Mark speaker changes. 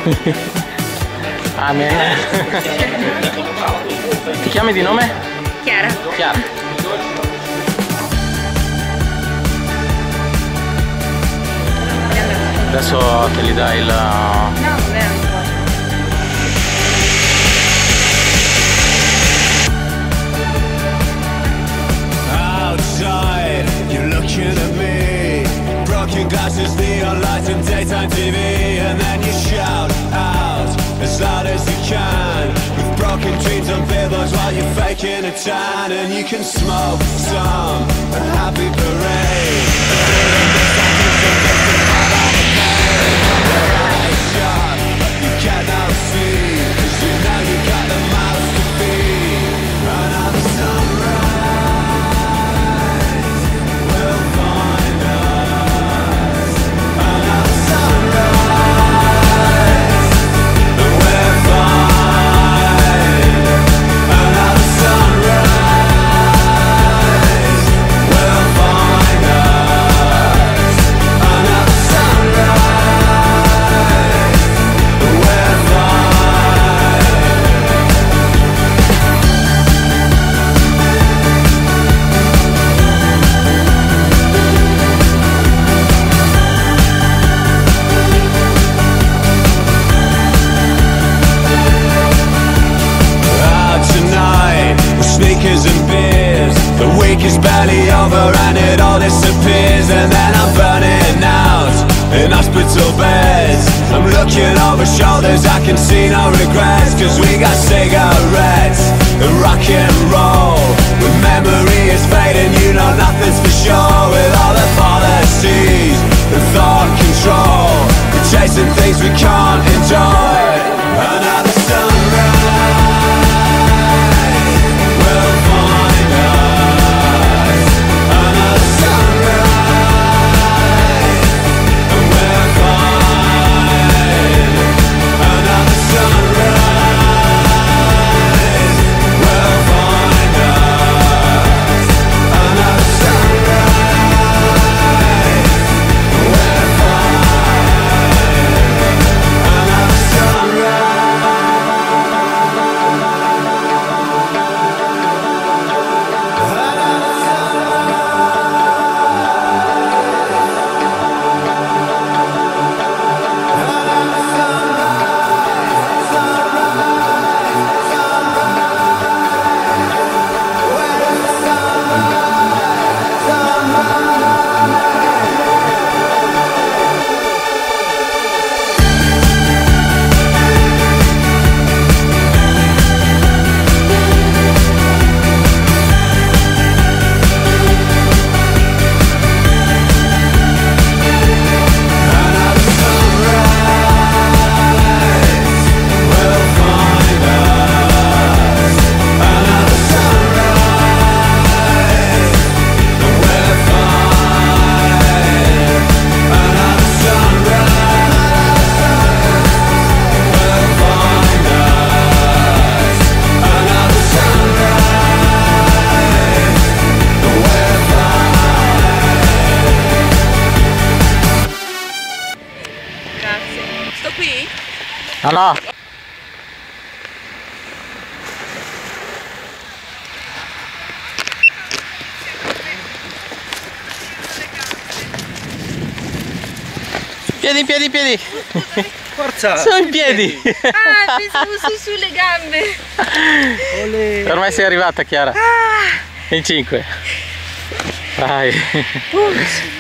Speaker 1: Amen. Ti chiami di nome?
Speaker 2: Chiara.
Speaker 1: Chiara. Adesso te li dai il...
Speaker 2: No, non è un po'.
Speaker 3: Outside, you're looking at me. Broken glasses, neon lights and daytime TV. And then you shout out as loud as you can, with broken dreams on billboards while you're faking a tan. And you can smoke some a happy parade. Your eyes shut, but you cannot see, 'cause you know you got the mouth to feed. Another sunrise will find us. Another sunrise will find. Another sunrise will find us. Another sunrise will find. Out tonight with sneakers and beers. The week is barely over and it all disappears. And then I'm burning out in hospital beds. I'm looking over shoulders, I can see no regrets. 'Cause we got cigarettes and rock and roll. When memory is fading, you know nothing's for sure. With all the policies and thought control, we're chasing things we can't enjoy. Another sunrise will find us. Another sunrise will find. Another sunrise will find us. Another sunrise will find. Another
Speaker 2: Grazie. Sto qui?
Speaker 1: No, no. Piedi, piedi, piedi.
Speaker 4: Forza!
Speaker 1: Sono in piedi.
Speaker 2: Ah, pensavo sulle gambe.
Speaker 4: Olè.
Speaker 1: Ormai sei arrivata, Chiara. In 5. Vai.